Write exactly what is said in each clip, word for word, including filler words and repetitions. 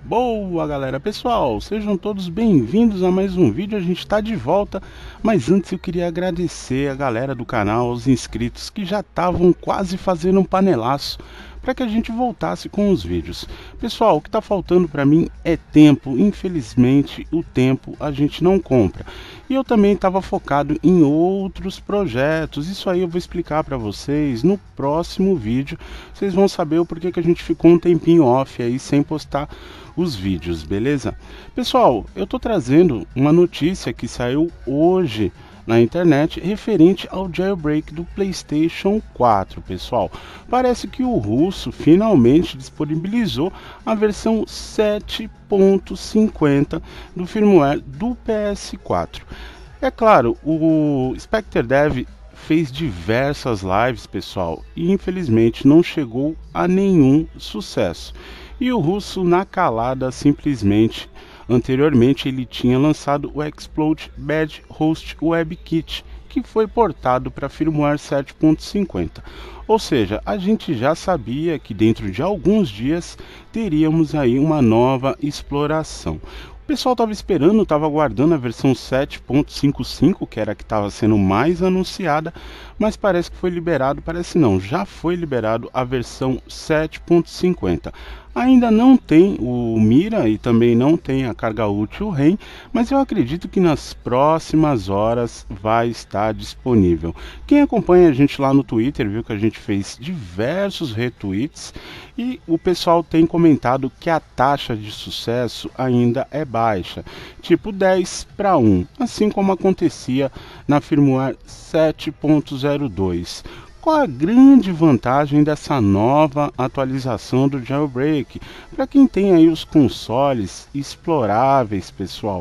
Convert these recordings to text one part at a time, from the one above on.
Boa galera, pessoal, sejam todos bem-vindos a mais um vídeo. A gente está de volta, mas antes eu queria agradecer a galera do canal, os inscritos que já estavam quase fazendo um panelaço para que a gente voltasse com os vídeos. Pessoal, o que está faltando para mim é tempo. Infelizmente o tempo a gente não compra, e eu também estava focado em outros projetos. Isso aí eu vou explicar para vocês no próximo vídeo. Vocês vão saber o porquê que a gente ficou um tempinho off aí sem postar os vídeos, beleza? Pessoal, eu tô trazendo uma notícia que saiu hoje na internet referente ao jailbreak do PlayStation quatro, pessoal. Parece que o russo finalmente disponibilizou a versão sete ponto cinquenta do firmware do P S quatro. É claro, o Spectre Dev fez diversas lives, pessoal, e infelizmente não chegou a nenhum sucesso. E o russo, na calada, simplesmente, anteriormente ele tinha lançado o Explode Bad Host WebKit, que foi portado para firmware sete ponto cinquenta. Ou seja, a gente já sabia que dentro de alguns dias teríamos aí uma nova exploração. O pessoal estava esperando, estava aguardando a versão sete ponto cinquenta e cinco, que era a que estava sendo mais anunciada, mas parece que foi liberado, parece não, já foi liberado a versão sete ponto cinquenta. Ainda não tem o Mira e também não tem a carga útil R E M, mas eu acredito que nas próximas horas vai estar disponível. Quem acompanha a gente lá no Twitter viu que a gente fez diversos retweets e o pessoal tem comentado que a taxa de sucesso ainda é baixa, tipo dez para um, assim como acontecia na firmware sete ponto zero dois. Qual a grande vantagem dessa nova atualização do jailbreak para quem tem aí os consoles exploráveis, pessoal?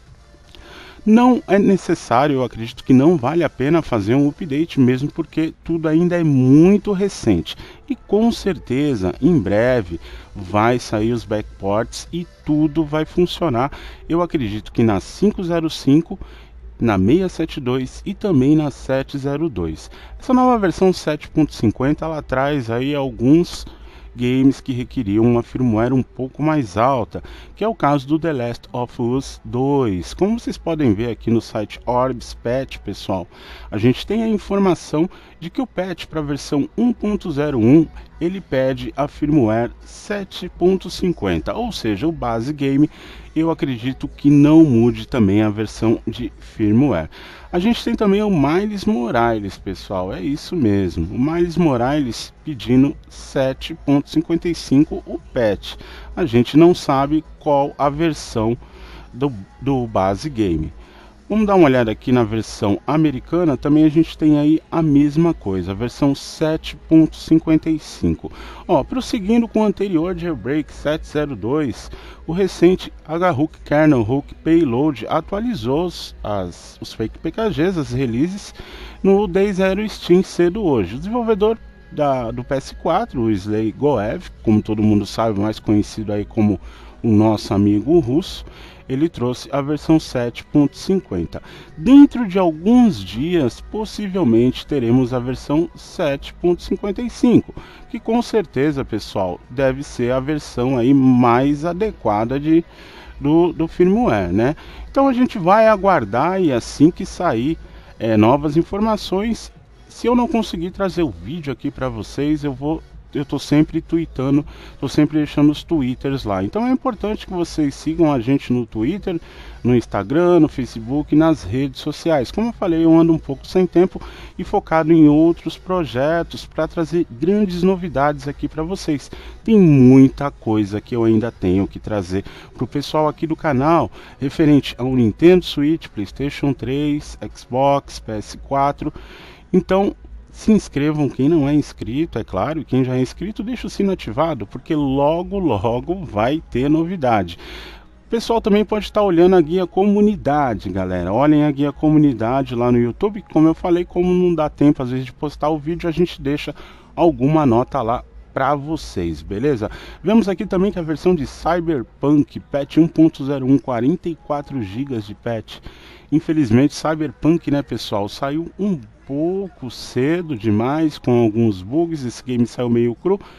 Não é necessário, eu acredito que não vale a pena fazer um update mesmo, porque tudo ainda é muito recente. E com certeza, em breve, vai sair os backports e tudo vai funcionar. Eu acredito que na quinhentos e cinco, na seiscentos e setenta e dois e também na setecentos e dois. Essa nova versão sete ponto cinquenta ela traz aí alguns games que requeriam uma firmware um pouco mais alta, que é o caso do The Last of Us dois. Como vocês podem ver aqui no site Orbis Patch, pessoal, a gente tem a informação de que o patch para a versão um ponto zero um ele pede a firmware sete ponto cinquenta, ou seja, o base game. Eu acredito que não mude também a versão de firmware. A gente tem também o Miles Morales, pessoal, é isso mesmo, o Miles Morales pedindo sete ponto cinquenta e cinco o patch. A gente não sabe qual a versão do, do base game. Vamos dar uma olhada aqui na versão americana, também a gente tem aí a mesma coisa, a versão sete ponto cinquenta e cinco. Ó, prosseguindo com o anterior jailbreak sete ponto zero dois, o recente H-Hook Kernel Hook Payload atualizou os, as, os fake P K Gs, as releases, no Day Zero Steam cedo hoje. O desenvolvedor da, do P S quatro, o Slay Goev, como todo mundo sabe, mais conhecido aí como o nosso amigo russo, ele trouxe a versão sete ponto cinquenta. Dentro de alguns dias, possivelmente teremos a versão sete ponto cinquenta e cinco, que com certeza, pessoal, deve ser a versão aí mais adequada de, do, do firmware, né? Então a gente vai aguardar, e assim que sair é, novas informações, se eu não conseguir trazer o vídeo aqui para vocês, eu vou eu tô sempre tweetando, tô sempre deixando os twitters lá. Então é importante que vocês sigam a gente no Twitter, no Instagram, no Facebook, nas redes sociais. Como eu falei, eu ando um pouco sem tempo e focado em outros projetos para trazer grandes novidades aqui para vocês. Tem muita coisa que eu ainda tenho que trazer para o pessoal aqui do canal, referente ao Nintendo Switch, PlayStation três, Xbox, P S quatro. Então se inscrevam quem não é inscrito, é claro, e quem já é inscrito deixa o sino ativado, porque logo logo vai ter novidade. O pessoal também pode estar olhando a guia comunidade, galera. Olhem a guia comunidade lá no YouTube. Como eu falei, como não dá tempo às vezes de postar o vídeo, a gente deixa alguma nota lá para vocês, beleza? Vemos aqui também que a versão de Cyberpunk patch um ponto zero um, quarenta e quatro gigas de patch. Infelizmente, Cyberpunk, né, pessoal, saiu um pouco cedo demais, com alguns bugs. Esse game saiu meio cru,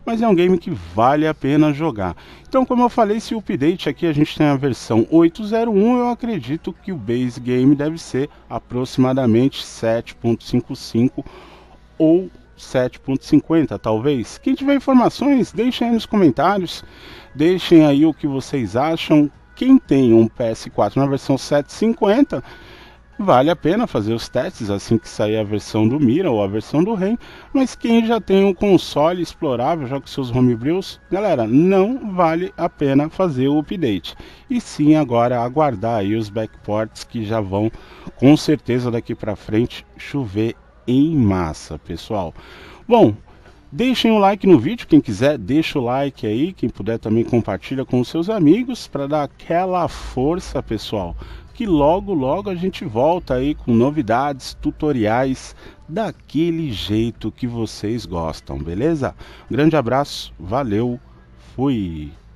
mas é um game que vale a pena jogar. Então, como eu falei, esse update aqui a gente tem a versão oito ponto zero um, eu acredito que o base game deve ser aproximadamente sete ponto cinquenta e cinco ou sete ponto cinquenta, talvez. Quem tiver informações, deixem aí nos comentários, deixem aí o que vocês acham. Quem tem um P S quatro na versão sete ponto cinquenta, vale a pena fazer os testes assim que sair a versão do Mira ou a versão do Rain, mas quem já tem um console explorável, já com seus homebrews, galera, não vale a pena fazer o update. E sim agora aguardar aí os backports que já vão, com certeza daqui para frente, chover em massa, pessoal. Bom, deixem o like no vídeo, quem quiser deixa o like aí, quem puder também compartilha com os seus amigos para dar aquela força, pessoal, que logo logo a gente volta aí com novidades, tutoriais daquele jeito que vocês gostam, beleza? Grande abraço, valeu, fui!